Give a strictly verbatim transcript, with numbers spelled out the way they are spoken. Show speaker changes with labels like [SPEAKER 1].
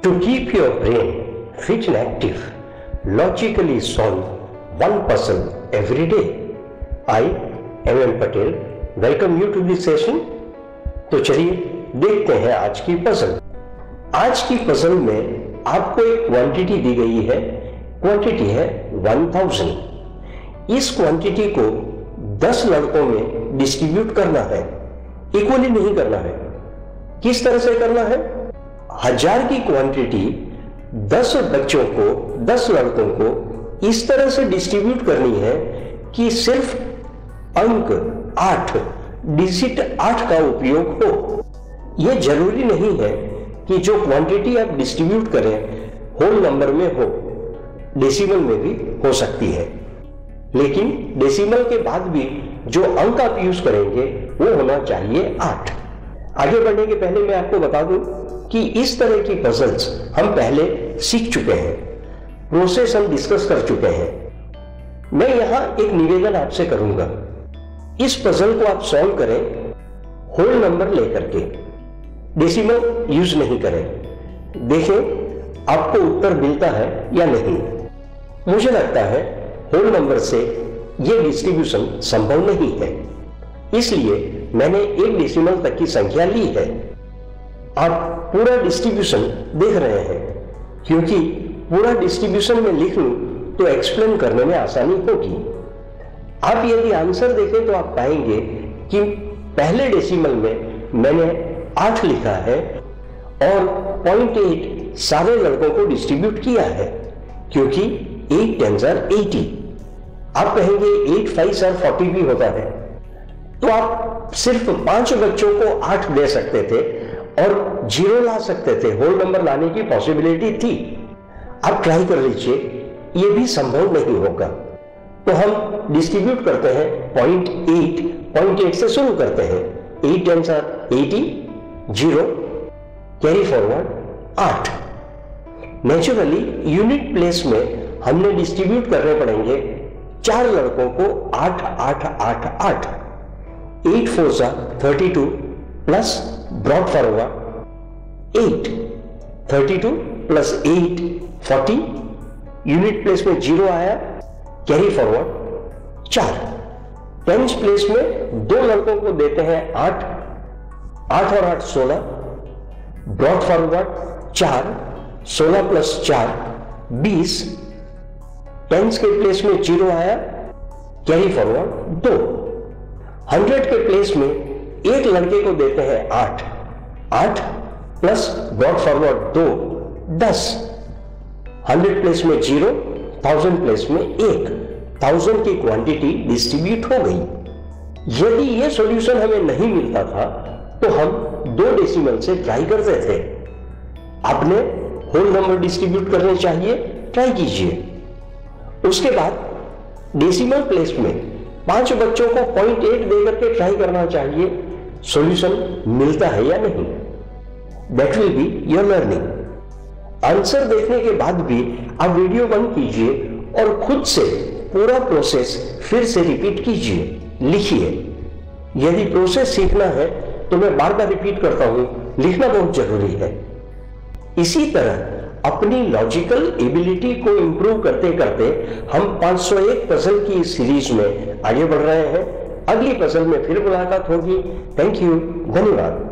[SPEAKER 1] To keep your brain fit and active, logically solve one puzzle every day. I, M M Patel, welcome you to this session. तो चलिए देखते हैं आज की puzzle. आज की पजल में आपको एक क्वांटिटी दी गई है, क्वांटिटी है वन थाउजेंड। इस क्वांटिटी को दस लड़कों में डिस्ट्रीब्यूट करना है, इक्वली नहीं करना है। किस तरह से करना है? हजार की क्वांटिटी दस बच्चों को, दस लड़कों को इस तरह से डिस्ट्रीब्यूट करनी है कि सिर्फ अंक आठ, डिजिट आठ का उपयोग हो। यह जरूरी नहीं है कि जो क्वांटिटी आप डिस्ट्रीब्यूट करें होल नंबर में हो, डेसिमल में भी हो सकती है, लेकिन डेसिमल के बाद भी जो अंक आप यूज करेंगे वो होना चाहिए आठ। आगे बढ़ने के पहले मैं आपको बता दूं कि इस तरह की पजल्स हम पहले सीख चुके हैं, प्रोसेस हम डिस्कस कर चुके हैं। मैं यहां एक निवेदन आपसे करूंगा, इस पजल को आप सॉल्व करें होल नंबर लेकर के, डेसिमल यूज नहीं करें। देखें आपको उत्तर मिलता है या नहीं। मुझे लगता है होल नंबर से यह डिस्ट्रीब्यूशन संभव नहीं है, इसलिए मैंने एक डेसिमल तक की संख्या ली है। आप पूरा डिस्ट्रीब्यूशन देख रहे हैं, क्योंकि पूरा डिस्ट्रीब्यूशन में लिख लूं तो एक्सप्लेन करने में आसानी होगी। आप यदि आंसर देखें तो आप पाएंगे कि पहले डेसिमल में मैंने आठ लिखा है और पॉइंट एट सारे लड़कों को डिस्ट्रीब्यूट किया है, क्योंकि एट टेन जार एटी। आप कहेंगे एट फाइव जार फोर्टी भी होता है, तो आप सिर्फ पांच बच्चों को आठ दे सकते थे और जीरो ला सकते थे, होल नंबर लाने की पॉसिबिलिटी थी। आप ट्राई कर लीजिए, यह भी संभव नहीं होगा। तो हम डिस्ट्रीब्यूट करते हैं पॉइंट एट, पॉइंट एट से शुरू करते हैं। Eight ten are eighty, zero, carry forward आठ। नेचुरली यूनिट प्लेस में हमने डिस्ट्रीब्यूट करने पड़ेंगे चार लड़कों को आठ आठ आठ आठ। Eight four are thirty two plus brought forward eight, thirty two plus eight forty. Unit place में जीरो आया, कैरी फॉरवर्ड चार। टेंस प्लेस में दो लड़कों को देते हैं आठ, आठ और आठ सोलह, ब्रॉड फॉरवर्ड चार, सोलह प्लस चार बीस। टेंस के प्लेस में जीरो आया, कैरी फॉरवर्ड दो। हंड्रेड के प्लेस में एक लड़के को देते हैं आठ, आठ प्लस ब्रॉड फॉरवर्ड दो, दस। हंड्रेड प्लेस में जीरो, थाउजेंड प्लेस में एक, थाउजेंड की क्वांटिटी डिस्ट्रीब्यूट हो गई। यदि यह सॉल्यूशन हमें नहीं मिलता था तो हम दो डेसिमल से ट्राई करते थे। आपने होल नंबर डिस्ट्रीब्यूट करने चाहिए, ट्राई कीजिए। उसके बाद डेसिमल प्लेस में पांच बच्चों को पॉइंट एट देकर के ट्राई करना चाहिए, सॉल्यूशन मिलता है या नहीं। That will be your learning. Answer देखने के बाद भी आप वीडियो बंद कीजिए और खुद से पूरा प्रोसेस फिर से रिपीट कीजिए, लिखिए। यदि प्रोसेस सीखना है तो मैं बार बार रिपीट करता हूं, लिखना बहुत जरूरी है। इसी तरह अपनी लॉजिकल एबिलिटी को इंप्रूव करते करते हम पाँच सौ एक पजल की इस सीरीज में आगे बढ़ रहे हैं। अगली पजल में फिर मुलाकात होगी। थैंक यू, धन्यवाद।